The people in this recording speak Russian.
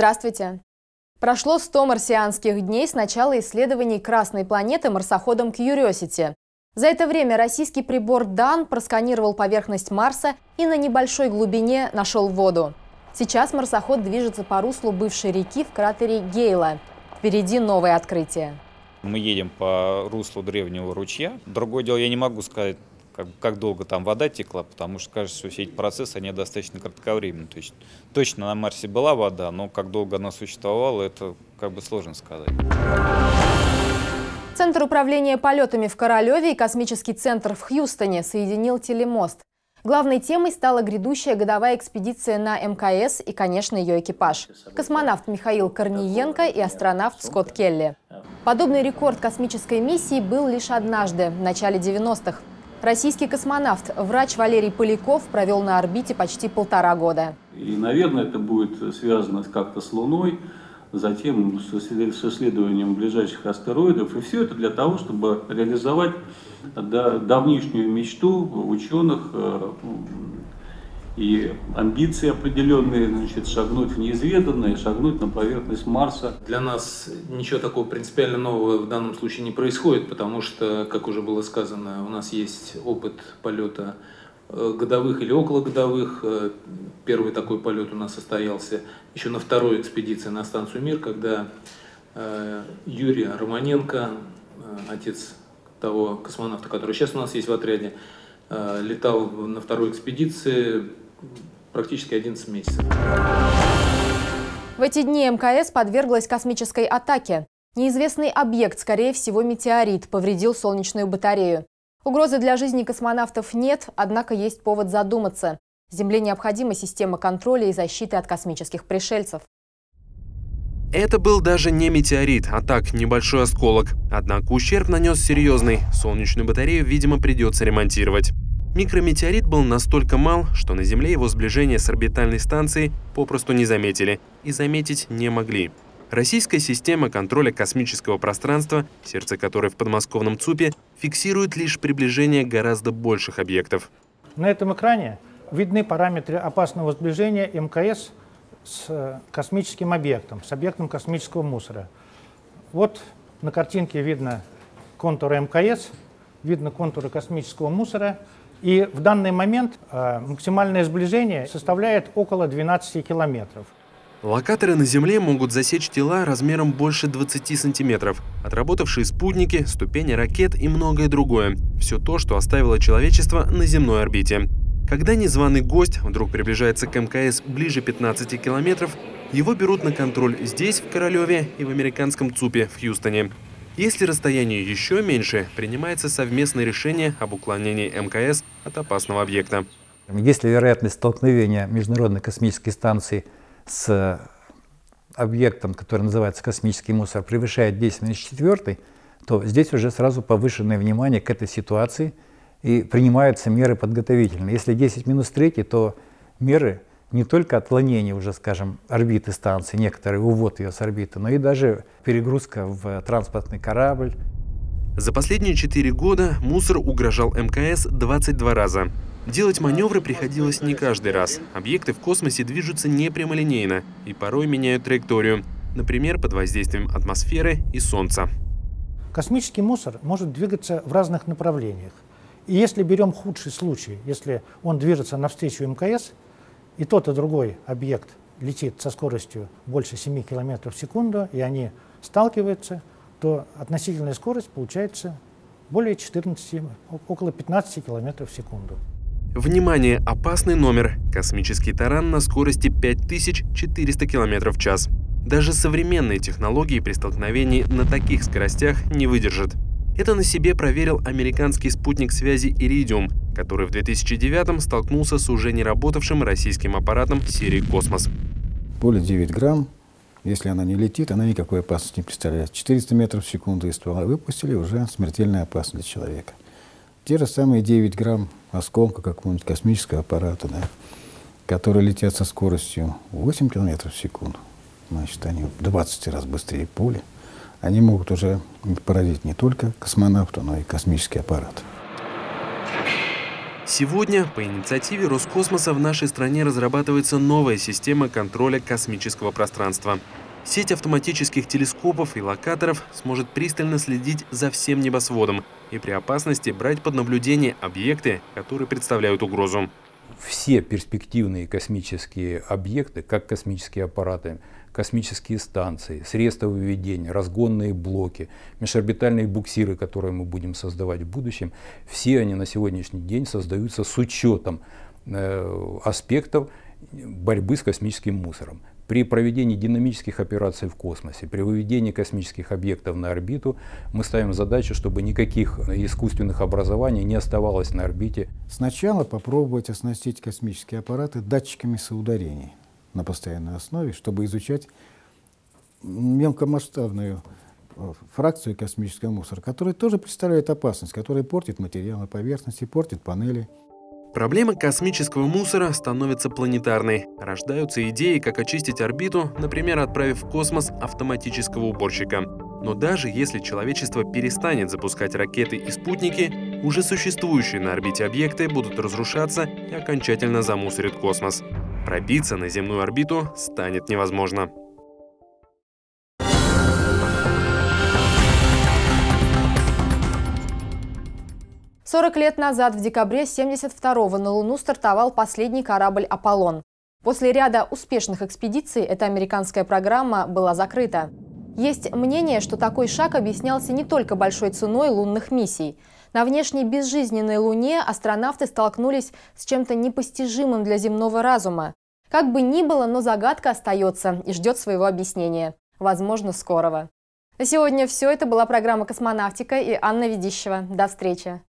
Здравствуйте! Прошло 100 марсианских дней с начала исследований Красной планеты марсоходом Curiosity. За это время российский прибор Дан просканировал поверхность Марса и на небольшой глубине нашел воду. Сейчас марсоход движется по руслу бывшей реки в кратере Гейла. Впереди новое открытие. Мы едем по руслу древнего ручья. Другое дело, я не могу сказать, как долго там вода текла, потому что, кажется, что все эти процессы, они достаточно кратковременны. То есть точно на Марсе была вода, но как долго она существовала, это сложно сказать. Центр управления полетами в Королеве и космический центр в Хьюстоне соединил телемост. Главной темой стала грядущая годовая экспедиция на МКС и, конечно, ее экипаж. Космонавт Михаил Корниенко и астронавт Скотт Келли. Подобный рекорд космической миссии был лишь однажды, в начале 90-х. Российский космонавт, врач Валерий Поляков, провел на орбите почти 1,5 года. И, наверное, это будет связано как-то с Луной, затем с исследованием ближайших астероидов. И все это для того, чтобы реализовать давнишнюю мечту ученых и амбиции определенные, шагнуть в неизведанное, шагнуть на поверхность Марса. Для нас ничего такого принципиально нового в данном случае не происходит, потому что, как уже было сказано, у нас есть опыт полета годовых или окологодовых. Первый такой полет у нас состоялся еще на второй экспедиции на станцию «Мир», когда Юрий Романенко, отец того космонавта, который сейчас у нас есть в отряде, летал на второй экспедиции практически 11 месяцев. В эти дни МКС подверглась космической атаке. Неизвестный объект, скорее всего метеорит, повредил солнечную батарею. Угрозы для жизни космонавтов нет, однако есть повод задуматься. Земле необходима система контроля и защиты от космических пришельцев. Это был даже не метеорит, а так, небольшой осколок. Однако ущерб нанес серьезный. Солнечную батарею, видимо, придется ремонтировать. Микрометеорит был настолько мал, что на Земле его сближение с орбитальной станцией попросту не заметили. И заметить не могли. Российская система контроля космического пространства, сердце которой в подмосковном ЦУПе, фиксирует лишь приближение гораздо больших объектов. На этом экране видны параметры опасного сближения МКС с космическим объектом, с объектом космического мусора. Вот на картинке видно контуры МКС, видно контуры космического мусора. И в данный момент максимальное сближение составляет около 12 километров. Локаторы на Земле могут засечь тела размером больше 20 сантиметров, отработавшие спутники, ступени ракет и многое другое. Все то, что оставило человечество на земной орбите. Когда незваный гость вдруг приближается к МКС ближе 15 километров, его берут на контроль здесь, в Королеве, и в американском ЦУПе в Хьюстоне. Если расстояние еще меньше, принимается совместное решение об уклонении МКС от опасного объекта. Если вероятность столкновения Международной космической станции с объектом, который называется космический мусор, превышает 10⁴, то здесь уже сразу повышенное внимание к этой ситуации и принимаются меры подготовительные. Если 10⁻3, то меры не только отклонение уже, скажем, орбиты станции, некоторые увод ее с орбиты, но и даже перегрузка в транспортный корабль. За последние 4 года мусор угрожал МКС 22 раза. Делать маневры приходилось не каждый раз. Объекты в космосе движутся не прямолинейно и порой меняют траекторию, например, под воздействием атмосферы и Солнца. Космический мусор может двигаться в разных направлениях. И если берем худший случай, если он движется навстречу МКС, и тот, и другой объект летит со скоростью больше 7 км в секунду, и они сталкиваются, то относительная скорость получается более 14, около 15 км в секунду. Внимание! Опасный номер. Космический таран на скорости 5400 км в час. Даже современные технологии при столкновении на таких скоростях не выдержат. Это на себе проверил американский спутник связи «Иридиум», который в 2009-м столкнулся с уже не работавшим российским аппаратом серии «Космос». Более 9 грамм. Если она не летит, она никакой опасности не представляет. 400 метров в секунду из ствола выпустили, уже смертельная опасность для человека. Те же самые 9 грамм осколка какого-нибудь космического аппарата, которые летят со скоростью 8 километров в секунду. Значит, они в 20 раз быстрее пули. Они могут уже поразить не только космонавта, но и космический аппарат. Сегодня по инициативе Роскосмоса в нашей стране разрабатывается новая система контроля космического пространства. Сеть автоматических телескопов и локаторов сможет пристально следить за всем небосводом и при опасности брать под наблюдение объекты, которые представляют угрозу. Все перспективные космические объекты, как космические аппараты, космические станции, средства выведения, разгонные блоки, межорбитальные буксиры, которые мы будем создавать в будущем, все они на сегодняшний день создаются с учетом аспектов борьбы с космическим мусором. При проведении динамических операций в космосе, при выведении космических объектов на орбиту, мы ставим задачу, чтобы никаких искусственных образований не оставалось на орбите. Сначала попробовать оснастить космические аппараты датчиками соударений на постоянной основе, чтобы изучать мелкомасштабную фракцию космического мусора, которая тоже представляет опасность, которая портит материал на поверхности, портит панели. Проблема космического мусора становится планетарной. Рождаются идеи, как очистить орбиту, например, отправив в космос автоматического уборщика. Но даже если человечество перестанет запускать ракеты и спутники, уже существующие на орбите объекты будут разрушаться и окончательно замусорят космос. Пробиться на земную орбиту станет невозможно. «40 лет назад, в декабре 1972-го, на Луну стартовал последний корабль «Аполлон». После ряда успешных экспедиций эта американская программа была закрыта. Есть мнение, что такой шаг объяснялся не только большой ценой лунных миссий. На внешней безжизненной Луне астронавты столкнулись с чем-то непостижимым для земного разума. Как бы ни было, но загадка остается и ждет своего объяснения. Возможно, скорого. На сегодня все. Это была программа «Космонавтика» и Анна Ведищева. До встречи.